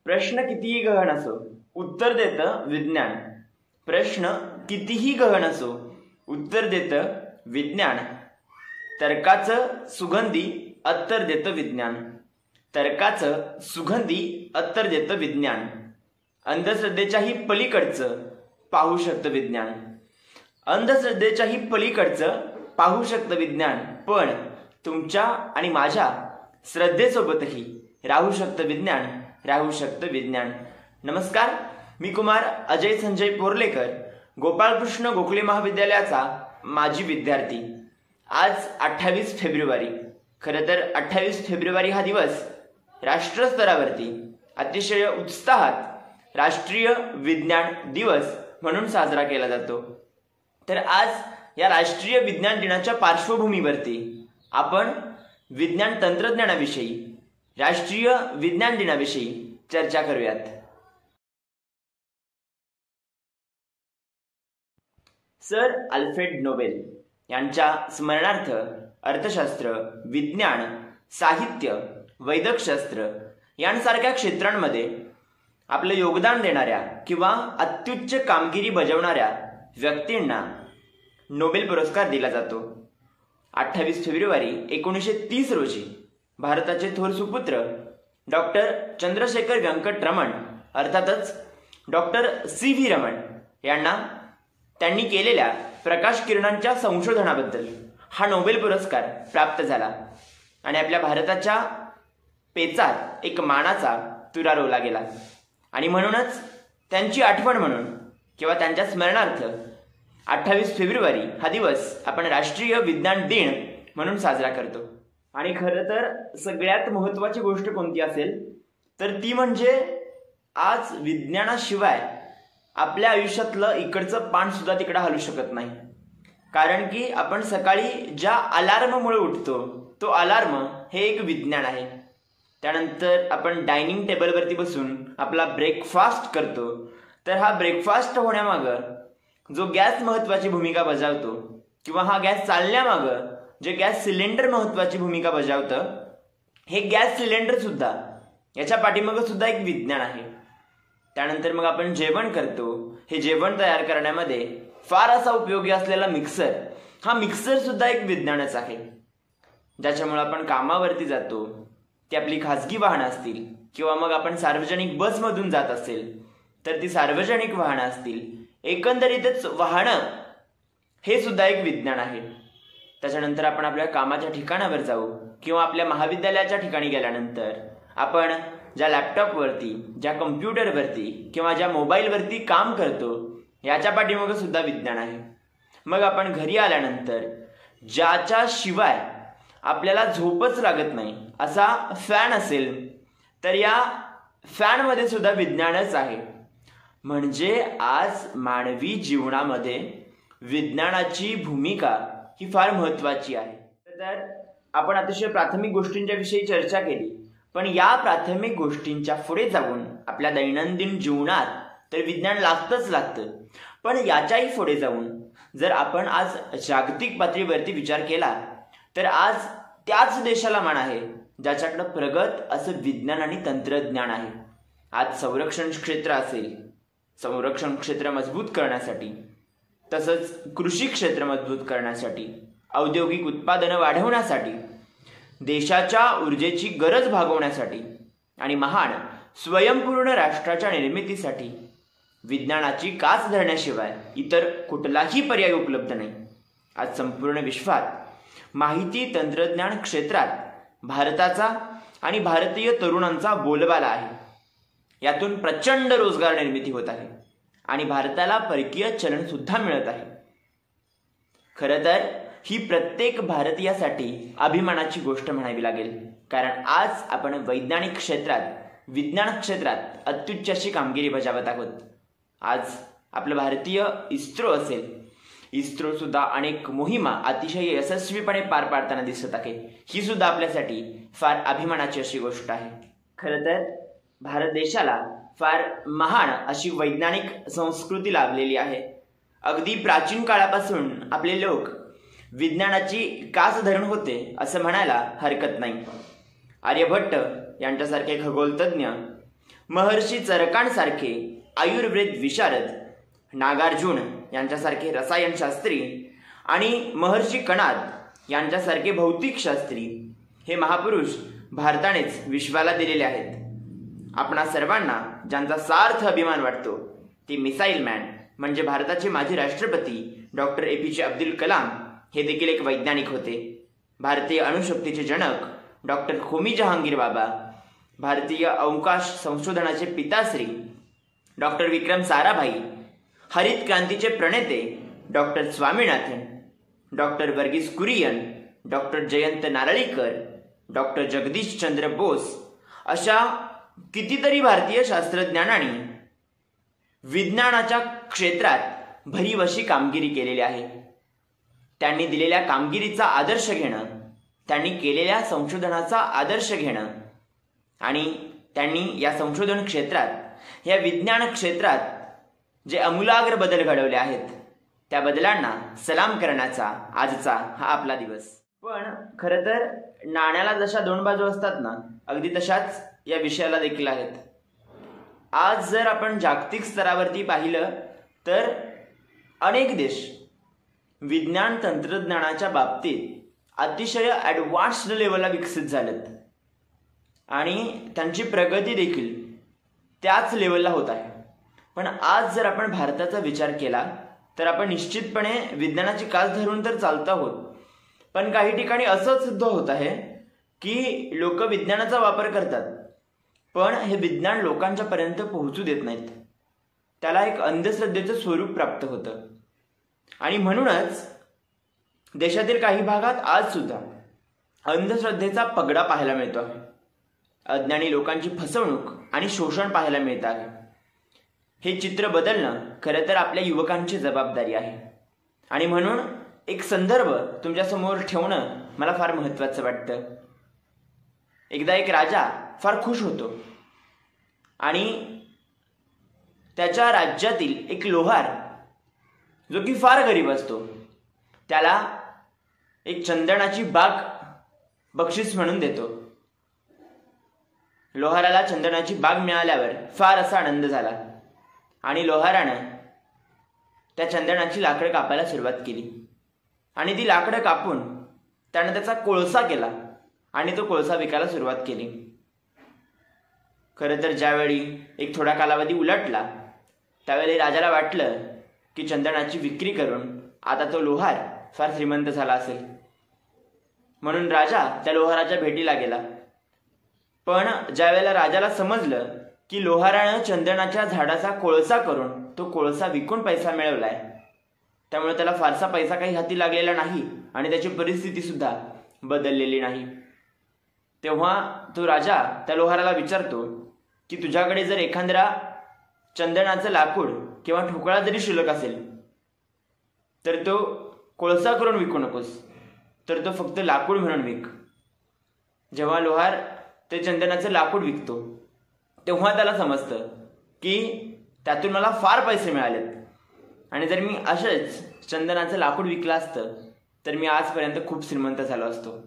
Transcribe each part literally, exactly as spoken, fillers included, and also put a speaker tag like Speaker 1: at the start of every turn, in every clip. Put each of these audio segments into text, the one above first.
Speaker 1: प्रश्न कितीही गहन असो उत्तर देतं विज्ञान. प्रश्न कितीही गहन असो उत्तर देतं विज्ञान. तर्काचं सुगंधी अत्तर देतं विज्ञान. तर्काचं सुगंधी अत्तर देतं विज्ञान. अंधश्रद्धेच्याही पलीकडचं पाहू शकतं विज्ञान. अंधश्रद्धेच्याही पलीकडचं पाहू शकतं विज्ञान. पण तुमच्या आणि माझ्या श्रद्धेसोबतही राहू शकतं विज्ञान. राहू शकतं विज्ञान. नमस्कार, मी कुमार अजय संजय पोर्लेकर, गोपाळकृष्ण गोखले महाविद्यालयाचा माजी विद्यार्थी. आज अठ्ठावीस फेब्रुवारी. खरं तर अठ्ठावीस फेब्रुवारी हा दिवस राष्ट्रस्तरावरती अतिशय उत्साहात राष्ट्रीय विज्ञान दिवस म्हणून साजरा केला जातो. तर आज या राष्ट्रीय विज्ञान दिनाच्या पार्श्वभूमीवरती आपण विज्ञान तंत्रज्ञानाविषयी, राष्ट्रीय विज्ञान दिनाविषयी चर्चा करूयात. सर अल्फ्रेड नोबेल यांच्या स्मरणार्थ अर्थशास्त्र, विज्ञान, साहित्य, वैद्यकशास्त्र यांसारख्या क्षेत्रांमध्ये आपलं योगदान देणाऱ्या किंवा अत्युच्च कामगिरी बजावणाऱ्या व्यक्तींना नोबेल पुरस्कार दिला जातो. अठ्ठावीस फेब्रुवारी एकोणीसशे तीस रोजी भारताचे थोर सुपुत्र डॉक्टर चंद्रशेखर व्यंकट रमण अर्थातच डॉक्टर सी व्ही रमण यांना त्यांनी केलेल्या प्रकाश किरणांच्या संशोधनाबद्दल हा नोबेल पुरस्कार प्राप्त झाला आणि आपल्या भारताच्या पेचात एक मानाचा तुरा रोवला गेला. आणि म्हणूनच त्यांची आठवण म्हणून किंवा त्यांच्या स्मरणार्थ अठ्ठावीस फेब्रुवारी हा दिवस आपण राष्ट्रीय विज्ञान दिन म्हणून साजरा करतो. आणि खरं तर सगळ्यात महत्त्वाची गोष्ट कोणती असेल तर ती म्हणजे आज विज्ञानाशिवाय आपल्या आयुष्यातलं इकडचं पान सुद्धा तिकडं हलू शकत नाही. कारण की आपण सकाळी ज्या अलार्ममुळे उठतो तो अलार्म हे एक विज्ञान आहे. त्यानंतर आपण डायनिंग टेबलवरती बसून आपला ब्रेकफास्ट करतो, तर हा ब्रेकफास्ट होण्यामागं जो गॅस महत्त्वाची भूमिका बजावतो किंवा हा गॅस चालण्यामागं जे गॅस सिलेंडर महत्त्वाची भूमिका बजावतं, हे गॅस सिलेंडर सुद्धा याच्या पाठीमागं सुद्धा एक विज्ञान आहे. त्यानंतर मग आपण जेवण करतो. हे जेवण तयार करण्यामध्ये फार असा उपयोगी असलेला मिक्सर, हा मिक्सर सुद्धा एक विज्ञानच आहे. ज्याच्यामुळे आपण कामावरती जातो, ती आपली खाजगी वाहनं असतील किंवा मग आपण सार्वजनिक बसमधून जात असेल तर ती सार्वजनिक वाहनं असतील, एकंदरीतच वाहनं हे सुद्धा एक विज्ञान आहे. त्याच्यानंतर आपण आपल्या कामाच्या ठिकाणावर जाऊ किंवा आपल्या महाविद्यालयाच्या ठिकाणी गेल्यानंतर आपण ज्या लॅपटॉपवरती, ज्या कम्प्युटरवरती किंवा ज्या मोबाईलवरती काम करतो याच्या पाठीमागं सुद्धा विज्ञान आहे. मग आपण घरी आल्यानंतर ज्याच्याशिवाय आपल्याला झोपच लागत नाही असा फॅन असेल तर या फॅनमध्ये सुद्धा विज्ञानच आहे. म्हणजे आज मानवी जीवनामध्ये विज्ञानाची भूमिका ही फार महत्त्वाची आहे. तर आपण अतिशय प्राथमिक गोष्टींच्या विषयी चर्चा केली, पण या प्राथमिक गोष्टींच्या पुढे जाऊन आपल्या दैनंदिन जीवनात तर विज्ञान लागतंच लागतं. पण याच्याही पुढे जाऊन जर आपण आज जागतिक पातळीवरती विचार केला तर आज त्याच देशाला मान आहे ज्याच्याकडं प्रगत असं विज्ञान आणि तंत्रज्ञान आहे. आज संरक्षण क्षेत्र असेल, संरक्षण क्षेत्र मजबूत करण्यासाठी, तसंच कृषी क्षेत्र मजबूत करण्यासाठी, औद्योगिक उत्पादनं वाढवण्यासाठी, देशाच्या ऊर्जेची गरज भागवण्यासाठी आणि महान स्वयंपूर्ण राष्ट्राच्या निर्मितीसाठी विज्ञानाची कास धरण्याशिवाय इतर कुठलाही पर्याय उपलब्ध नाही. आज संपूर्ण विश्वात माहिती तंत्रज्ञान क्षेत्रात भारताचा आणि भारतीय तरुणांचा बोलबाला आहे. यातून प्रचंड रोजगार निर्मिती होत आहे आणि भारताला परकीय चलन सुद्धा मिळत आहे. खरं तर ही प्रत्येक भारतीयासाठी अभिमानाची गोष्ट म्हणावी लागेल, कारण आज आपण वैज्ञानिक क्षेत्रात, विज्ञान क्षेत्रात अत्युच्च अशी कामगिरी बजावत आहोत. आज आपलं भारतीय इस्रो असेल, इस्रो सुद्धा अनेक मोहिमा अतिशय यशस्वीपणे पार पाडताना दिसत आहे. ही सुद्धा आपल्यासाठी फार अभिमानाची अशी गोष्ट आहे. खरं तर भारत देशाला फार महान अशी वैज्ञानिक संस्कृती लाभलेली आहे. अगदी प्राचीन काळापासून आपले लोक विज्ञानाची कास धरून होते असं म्हणायला हरकत नाही. आर्यभट्ट यांच्यासारखे खगोलतज्ञ, महर्षी चरकांसारखे आयुर्वेद विशारद, नागार्जुन यांच्यासारखे रसायनशास्त्री आणि महर्षी कणाद यांच्यासारखे भौतिकशास्त्री हे महापुरुष भारतानेच विश्वाला दिलेले आहेत. आपणा सर्वांना ज्यांचा सार्थ अभिमान वाटतो ते मिसाईल मॅन म्हणजे भारताचे माजी राष्ट्रपती डॉक्टर ए पी जे अब्दुल कलाम हे देखील एक वैज्ञानिक होते. भारतीय अणुशक्तीचे जनक डॉक्टर होमी जहांगीर बाबा, भारतीय अवकाश संशोधनाचे पिताश्री डॉक्टर विक्रम साराभाई, हरित क्रांतीचे प्रणेते doctor Swaminathan, doctor Verghese Kurien, doctor Jayant Narlikar, doctor Jagdish Chandra Bose अशा कितीतरी भारतीय शास्त्रज्ञांनी विज्ञानाच्या क्षेत्रात भरीव अशी कामगिरी केलेली आहे. त्यांनी दिलेल्या कामगिरीचा आदर्श घेणं, त्यांनी केलेल्या संशोधनाचा आदर्श घेणं आणि त्यांनी या संशोधन क्षेत्रात, या विज्ञान क्षेत्रात जे अमूलाग्र बदल घडवले आहेत त्या बदलांना सलाम करण्याचा आजचा हा आपला दिवस. पण खरं तर नाण्याला जशा दोन बाजू असतात ना, अगदी तशाच या विषयाला देखील आहेत. आज जर आपण जागतिक स्तरावरती पाहिलं तर अनेक देश विज्ञान तंत्रज्ञानाच्या बाबतीत अतिशय ॲडव्हान्स्ड लेवलला विकसित झालेत आणि त्यांची प्रगती देखील त्याच लेवलला होत आहे. पण आज जर आपण भारताचा विचार केला तर आपण निश्चितपणे विज्ञानाची कास धरून तर चालत आहोत, पण काही ठिकाणी असं सुद्धा होत आहे की लोक विज्ञानाचा वापर करतात पण हे विज्ञान लोकांच्या पर्यंत पोहोचू देत नाहीत. त्याला एक अंधश्रद्धेचं स्वरूप प्राप्त होतं आणि म्हणूनच देशातील काही भागात आज सुद्धा अंधश्रद्धेचा पगडा पाहायला मिळतो आहे. अज्ञानी लोकांची फसवणूक आणि शोषण पाहायला मिळत आहे. हे चित्र बदलणं खरं तर आपल्या युवकांची जबाबदारी आहे आणि म्हणून एक संदर्भ तुमच्यासमोर ठेवणं मला फार महत्त्वाचं वाटतं. एकदा एक राजा फार खुश होतो आणि त्याच्या राज्यातील एक लोहार जो की फार गरीब असतो त्याला एक चंदनाची बाग बक्षीस म्हणून देतो. लोहाराला चंदनाची बाग मिळाल्यावर फार असा आनंद झाला आणि लोहारानं त्या चंदनाची लाकडं कापायला सुरुवात केली आणि ती लाकडं कापून त्यानं त्याचा कोळसा केला आणि तो कोळसा विकायला सुरुवात केली. खरं तर ज्यावेळी एक थोडा कालावधी उलटला त्यावेळी राजाला वाटलं की चंदनाची विक्री करून आता तो लोहार फार श्रीमंत झाला असेल, म्हणून राजा त्या लोहाराच्या भेटीला गेला. पण ज्यावेळेला राजाला समजलं की लोहारानं चंदनाच्या झाडाचा कोळसा करून तो कोळसा विकून पैसा मिळवलाय, त्यामुळे त्याला फारसा पैसा काही हाती लागलेला नाही आणि त्याची परिस्थिती सुद्धा बदललेली नाही. तेव्हा तो राजा त्या लोहाराला विचारतो की तुझ्याकडे जर एखाद्या चंदनाचं लाकूड किंवा ठोकळा जरी शिल्लक असेल तर तो कोळसा करून विकू नकोस, तर तो फक्त लाकूड म्हणून विक. जेव्हा लोहार ते चंदनाचं लाकूड विकतो तेव्हा त्याला समजतं की त्यातून मला फार पैसे मिळालेत आणि जर मी असंच चंदनाचं लाकूड विकलं असतं तर मी आजपर्यंत खूप श्रीमंत झालो असतो.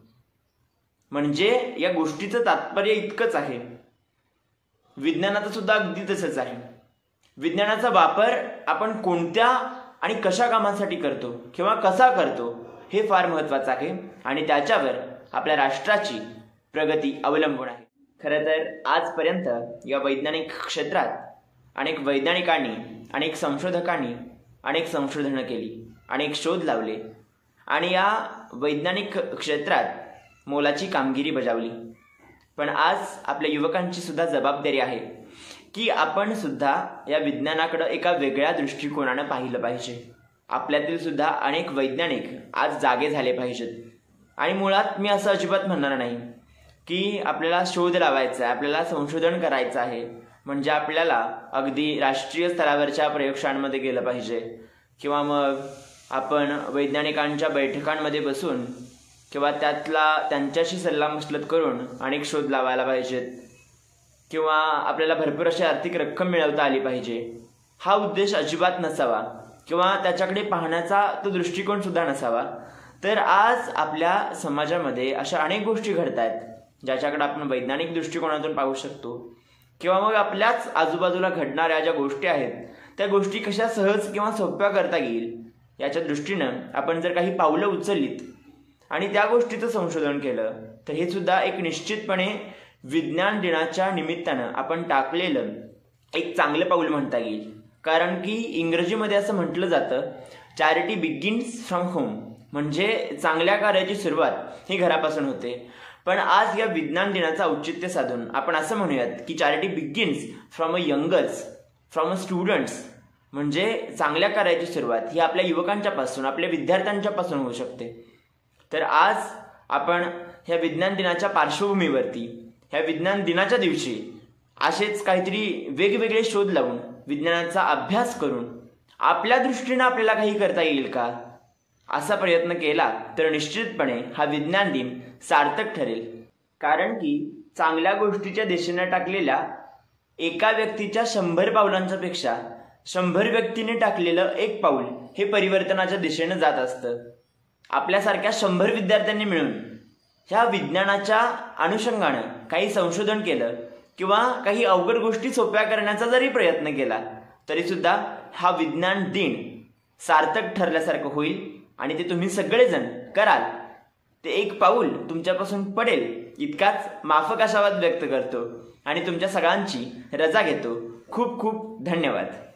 Speaker 1: म्हणजे या गोष्टीचं तात्पर्य इतकंच आहे. विज्ञानाचं सुद्धा अगदी तसंच आहे. विज्ञानाचा वापर आपण कोणत्या आणि कशा कामासाठी करतो किंवा कसा करतो हे फार महत्त्वाचं आहे आणि त्याच्यावर आपल्या राष्ट्राची प्रगती अवलंबून आहे. खरं तर आजपर्यंत या वैज्ञानिक क्षेत्रात अनेक वैज्ञानिकांनी, अनेक संशोधकांनी अनेक संशोधनं केली, अनेक शोध लावले आणि या वैज्ञानिक क्षेत्रात मोलाची कामगिरी बजावली. पण आज आपल्या युवकांची सुद्धा जबाबदारी आहे की आपण सुद्धा या विज्ञानाकडे एका वेगळ्या दृष्टिकोनानं पाहिलं पाहिजे. आपल्यातील सुद्धा अनेक वैज्ञानिक आज जागे झाले पाहिजेत आणि मुळात मी असं अजिबात म्हणणार नाही की आपल्याला शोध लावायचा आहे, आपल्याला संशोधन करायचं आहे म्हणजे आपल्याला अगदी राष्ट्रीय स्तरावरच्या प्रयोगशाळांमध्ये गेलं पाहिजे किंवा मग आपण वैज्ञानिकांच्या बैठकांमध्ये बसून किंवा त्यातला त्यांच्याशी सल्लामसलत करून अनेक शोध लावायला पाहिजेत किंवा आपल्याला भरपूर अशी आर्थिक रक्कम मिळवता आली पाहिजे. हा उद्देश अजिबात नसावा किंवा त्याच्याकडे पाहण्याचा तो दृष्टिकोन सुद्धा नसावा. तर आज आपल्या समाजामध्ये अशा अनेक गोष्टी घडत आहेत ज्याच्याकडे आपण वैज्ञानिक दृष्टिकोनातून पाहू शकतो किंवा मग आपल्याच आजूबाजूला घडणाऱ्या ज्या गोष्टी आहेत त्या गोष्टी कशा सहज किंवा सोप्या करता येईल याच्या दृष्टीनं आपण जर काही पावलं उचललीत आणि त्या गोष्टीचं संशोधन केलं तर हे सुद्धा एक निश्चितपणे विज्ञान दिनाच्या निमित्तानं आपण टाकलेलं एक चांगलं पाऊल म्हणता येईल. कारण की इंग्रजीमध्ये असं म्हटलं जातं, चॅरिटी बिगिन्स फ्रॉम होम, म्हणजे चांगल्या कार्याची सुरुवात ही घरापासून होते. पण आज या विज्ञान दिनाचं औचित्य साधून आपण असं म्हणूयात की charity begins from a youngers, from a students, म्हणजे चांगल्या कार्याची सुरुवात ही आपल्या युवकांच्या पासून, आपल्या विद्यार्थ्यांच्या पासून होऊ शकते. तर आज आपण ह्या विज्ञान दिनाच्या पार्श्वभूमीवरती, ह्या विज्ञान दिनाच्या दिवशी असेच काहीतरी वेगवेगळे शोध लावून, विज्ञानाचा अभ्यास करून आपल्या दृष्टीनं आपल्याला काही करता येईल का असा प्रयत्न केला तर निश्चितपणे हा विज्ञान दिन सार्थक ठरेल. कारण की चांगल्या गोष्टीच्या दिशेने टाकलेल्या एका व्यक्तीच्या शंभर पावलांच्या पेक्षा शंभर व्यक्तीने टाकलेलं एक पाऊल हे परिवर्तनाच्या दिशेने जात असतं. आपल्यासारख्या शंभर विद्यार्थ्यांनी मिळून ह्या विज्ञानाच्या अनुषंगानं काही संशोधन केलं किंवा काही अवघड गोष्टी सोप्या करण्याचा जरी प्रयत्न केला तरी सुद्धा हा विज्ञान दिन सार्थक ठरल्यासारखं होईल. आणि ते तुम्ही सगळेजण कराल ते एक पाऊल तुमच्यापासून पडेल इतकाच माफक आशावाद व्यक्त करतो आणि तुमच्या सगळ्यांची रजा घेतो. खूप खूप धन्यवाद.